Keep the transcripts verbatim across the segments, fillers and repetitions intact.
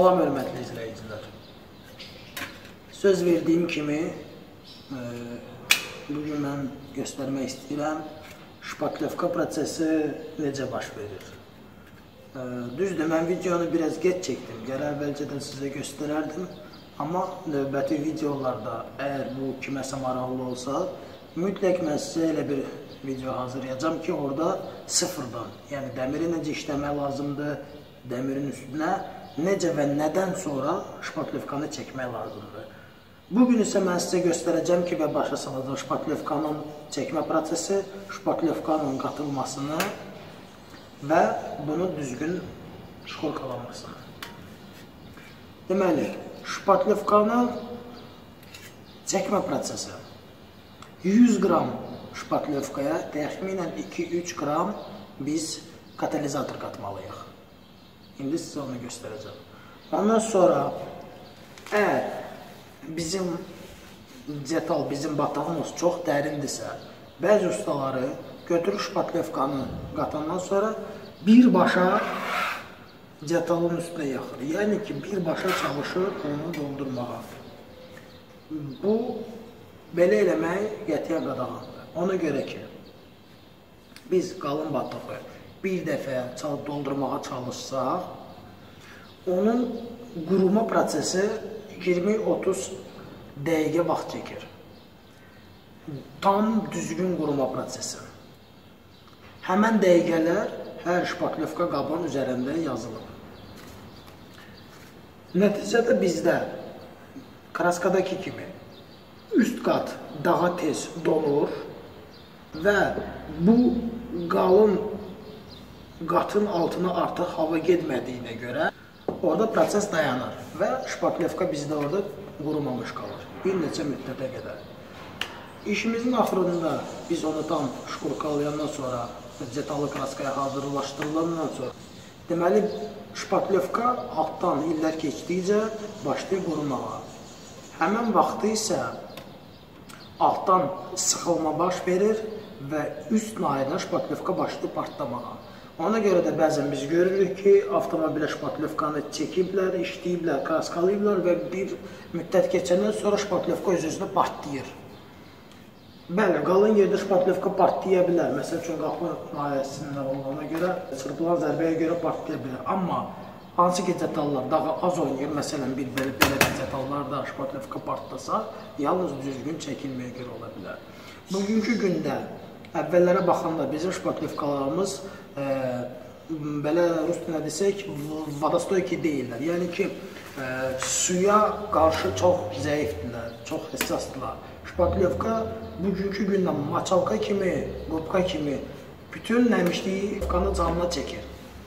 Salam hörmətli izləyicilər. Söz verdiyim kimi e, bugün mən göstərmək istəyirəm şpatlyovka prosesi necə baş verir. E, düzdür, mən videonu biraz geç çəkdim. Gələ əvvəlcədən sizə göstərərdim. Amma növbəti videolarda əgər bu kiməsə maraqlı olsa, mütləq mən sizə elə bir video hazırlayacağım ki, orada sıfırdan, yəni dəmiri necə işləmək lazımdır, dəmirin üstünə necə və nədən sonra şpatlyovkanı çəkmək lazımdır. Bugün isə mən sizə göstərəcəm ki, və başa salacaq şpatlyovkanın çəkmə prosesi, şpatlyovkanın qatılmasını və bunu düzgün şkolkalanmasını. Deməli, şpatlyovkanın çəkmə prosesi yüz qram şpatlyovkaya təxminən iki üç qram biz katalizator qatmalıyıq. İndi sizə onu göstərəcəm. Ondan sonra əgər bizim detal, bizim batağımız çox dərindirsə, bəzi ustaları götürür şpatlyovkanı qatandan sonra birbaşa detalın üstünə yaxır. Yəni ki, birbaşa çalışır onu doldurmağa. Bu, belə eləmək qətiyyən qadağandır. Ona görə ki, biz qalın batağı bir dəfə doldurmağa çalışsaq, onun quruma prosesi iyirmi otuz dəqiqə vaxt çəkir. Tam düzgün quruma prosesi. Həmən dəqiqələr hər şpatlyovka qabın üzərində yazılır. Nəticədə bizdə kraskadakı kimi üst qat daha tez dolur və bu qalın qatın altına artıq hava getmədiyinə görə orada proses dayanır və şpatlyovka bizdə orada qurumamış qalır bir neçə müddətə qədər. İşimizin axırında biz onu tam şkolkalayandan sonra, detalı kraskaya hazırlaşdırılandan sonra deməli, şpatlyovka altdan illər keçdikcə başlayır qurumağa. Həmən vaxtı isə altdan sıxılma baş verir və üst nayına şpatlyovka başlayır partlamağa. Ona görə də bəzən biz görürük ki, avtomobilə şpatlyovkanı çəkiblər, işləyiblər, kraskalayıblar və bir müddət keçəndən sonra şpatlyovka öz-özünə partlayır. Bəli, qalın yerdə şpatlyovka partlaya bilər. Məsəl üçün, qapı nayəsində olana görə, çırpılan zərbəyə görə partlaya bilər. Amma hansı ki, detallar daha az oynayır, məsələn, bir belə bir detallarda şpatlyovka partlasa, yalnız düzgün çəkilməyə görə ola bilər. Bugünkü gündə əvvəllərə baxanda bizim şpatlyovkalarımız e, belə rus dilinə desək, vodostoyki deyirlər. Yəni ki, e, suya qarşı çox zəifdirlər, çox həssasdırlar. Şpatlyovka bugünkü gündə maçalka kimi, qubka kimi bütün nəmişliyi şpatlyovkanın canına çəkir.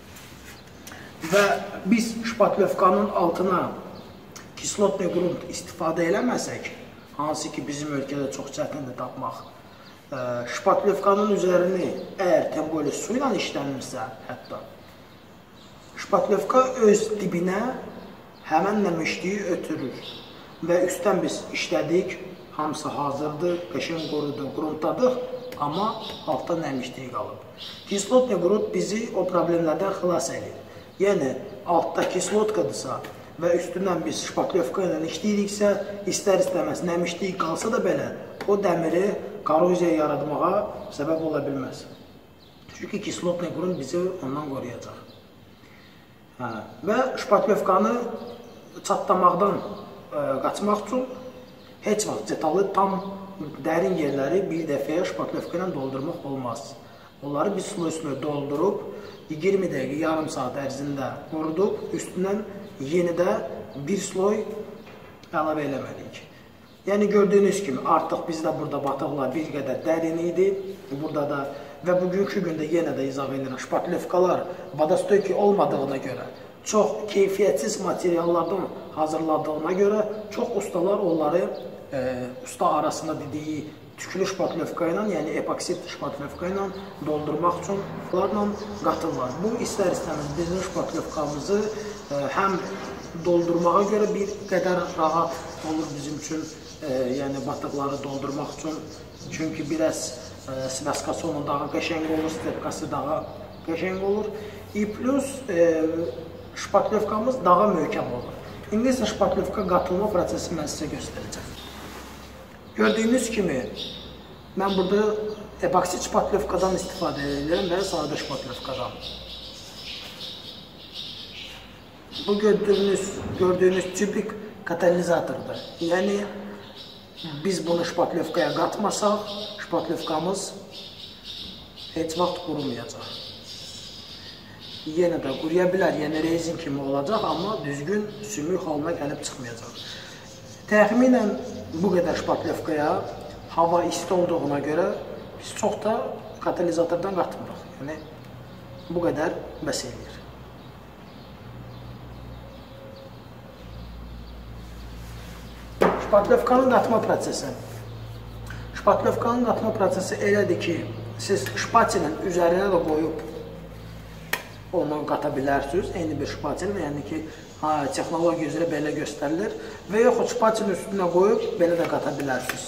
Və biz şpatlyovkanın altına kislotli grunt istifadə eləməsək, hansı ki, bizim ölkədə çox çətindir tapmaq, şpatlyovkanın üzərini əgər temboli su ilə işlənirsə, hətta şpatlyovka öz dibinə həmən nəmişliyi ötürür və üstdən biz işlədik, hamısı hazırdır, qəşəng qurudu, qruntladıq, amma altda nəmişliyi qalıb. Kislotli grunt bizi o problemlərdən xilas edir. Yəni, altda kislotqadırsa və üstündən biz şpatlyovka ilə işləyiriksə, istər-istəməz nəmişlik qalsa da belə, o dəmiri korroziya yaratmağa səbəb ola bilməz. Çünki kislotli grunt bizi ondan qoruyacaq. Hə. Və şpatlyovkanı çatlamaqdan e, qaçmaq üçün heç vaxt detalı tam dərin yerləri bir dəfəyə şpatlyovka ilə doldurmaq olmaz. Onları biz sloy-sloy doldurub, iyirmi dəqiqə, yarım saat ərzində qurudub, üstündən yenidə bir sloy əlavə eləməliyik. Yəni, gördüyünüz kimi, artıq bizdə burada batıqlar bir qədər dərin idi, burada da və bugünkü gündə yenə də izah edirəm, şpatlyovkalar vodostoyki olmadığına görə, çox keyfiyyətsiz materiallardan hazırladığına görə, çox ustalar onları e, usta arasında dediyi tüklü şpatlyovka ilə, yəni epoksit şpatlyovka ilə doldurmaq üçün onlarla qatırlar. Bu, istər-istəməz bizim şpatlyovkamızı e, həm doldurmağa görə bir qədər rahat olur bizim üçün, e, yəni batıqları doldurmaq üçün. Çünki biraz e, svyaskası onun daha qəşəng olur, stepkası daha qəşəng olur. E plus, e, şpatlyovkamız daha möhkəm olur. İndi isə şpatlyovka qatılma prosesi mən sizə göstərəcəm. Gördüyünüz kimi, mən burada epoksi şpatlyovkadan istifadə edirəm və sadə şpatlyovkadan. Bu gördüyünüz, gördüyünüz tübik katalizatordur. Yəni, biz bunu şpatlyovkaya qatmasaq, şpatlyovkamız heç vaxt qurumayacaq. Yenə də quruya bilər, yəni rezin kimi olacaq, amma düzgün sümük halına gəlib çıxmayacaq. Təxminən bu qədər şpatlyovkaya hava isti olduğuna görə biz çox da katalizatordan qatmırıq. Yəni, bu qədər bəs edir. Şpatlyovkanın qatma prosesi. Şpatlyovkanın qatma prosesi elədir ki, siz şpatelin üzərinə də qoyub onu qata bilərsiniz. Eyni bir şpatel, yəni ki, texnologiya üzrə belə göstərilir. Və yoxud şpatelin üstünə qoyub belə də qata bilərsiniz.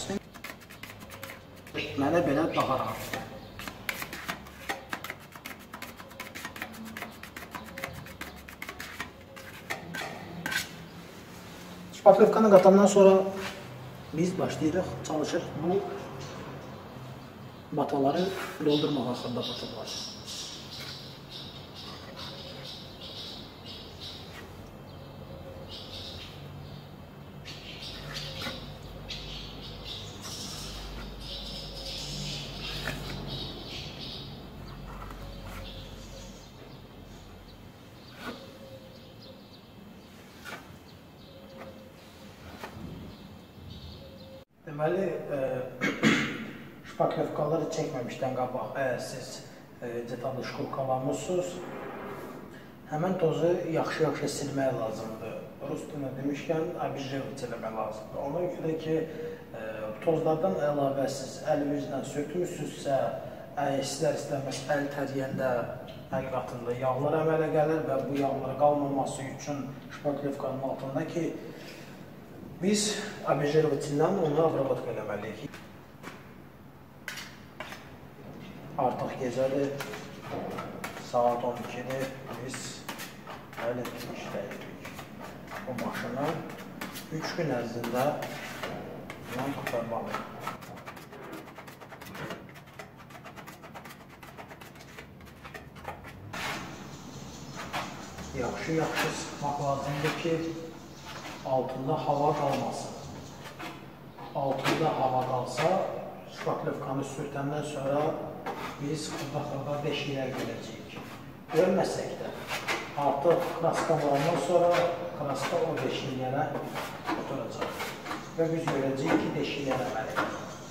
Mənə belə daha rahatdır. Şpatlyovkanı qatandan sonra biz başlayırıq, çalışırıq bu bataları doldurmaq axırda batalar. Deməli, şpatlyovkaları çəkməmişdən qabaq, əgər siz detallı şkulkalamısınız, həmən tozu yaxşı-yaxşı silmək lazımdır. Rus dilində demişkən, abijevit eləmək lazımdır. Ona görə ki, tozlardan əlavə siz əlinizlə sürtmüsünüzsə, istər-istəməz əl təriyəndə əl qatında yağlar əmələ gəlir və bu yağlar qalmaması üçün şpatlyovkanın altında ki, biz abijevitindən onu abrabatka eləməliyik. Artıq gecədir, saat on ikidir, biz hələ işləyirik. Bu maşını üç gün ərzində bundan qurtarmalıyıq. Yaxşı-yaxşı sıxmaq lazımdır ki, altında hava qalmasın. Altında hava qalsa, şpatlyovkanı sürtəndən sonra biz xırda-xırda deşiklər görəcəyik. Görməsək də, artıq kraska varandan sonra kraska o deşiklərə oturacaq. Və biz görəcəyik ki, deşiklər əməlidir.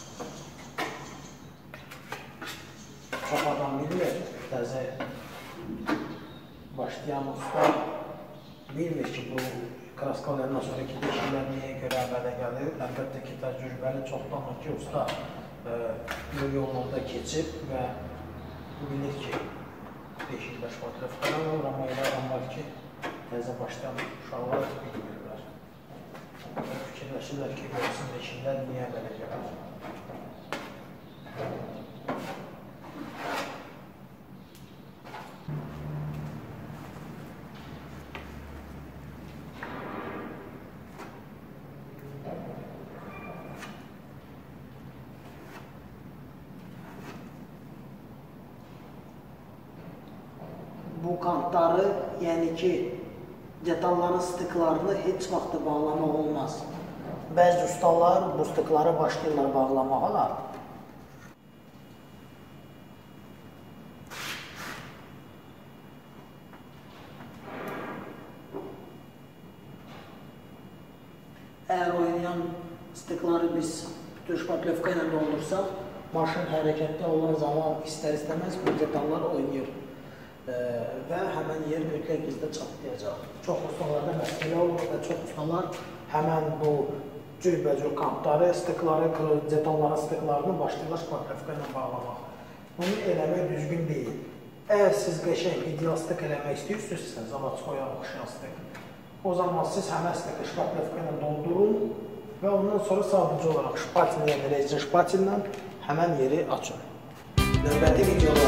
Çox adam bilmir, təzə başlayan usta bilmir ki, bu kraskalarından sonraki deşiklər niyə görə əmələ gəlir. Əlbəttə ki, təcrübəli çoxdandır ki, usta bu yollarda keçib və bilir ki, deşiklər şpatlyovkadan olur, amma elə adam var ki, təzə başlayan uşaqlar bilmirlər. Fikirləşirlər ki, görürsün deşiklər niyə əmələ gəlir. Bu kantları, yəni ki, detalların stıklarını heç vaxt bağlamaq olmaz. Bəzi ustalar bu stıkları başlayırlar bağlamağa. Əgər oynayan stıkları biz bütün şpatlyovka ilə doldursaq, maşın hərəkətdə olan zaman istər-istəməz bu detallar oynayır. Və həmən yer mütləq bizdə çatlayacaq. Çox ustalarda məsələ olur və çox ustalar həmən bu cürbəcür kampları, stıkları, detalların stıklarını başlayırlar şpatlyovka ilə bağlamaq. Bunu eləmək düzgün deyil. Əgər siz qəşəng ideal stık eləmək istəyirsinizsə, zavatskoya oxşayan stık, o zaman siz həmən stıkı şpatlyovka ilə doldurun və ondan sonra sadəcə olaraq şpatillə, rezin şpatillə həmən yeri açın. Növbəti videolarda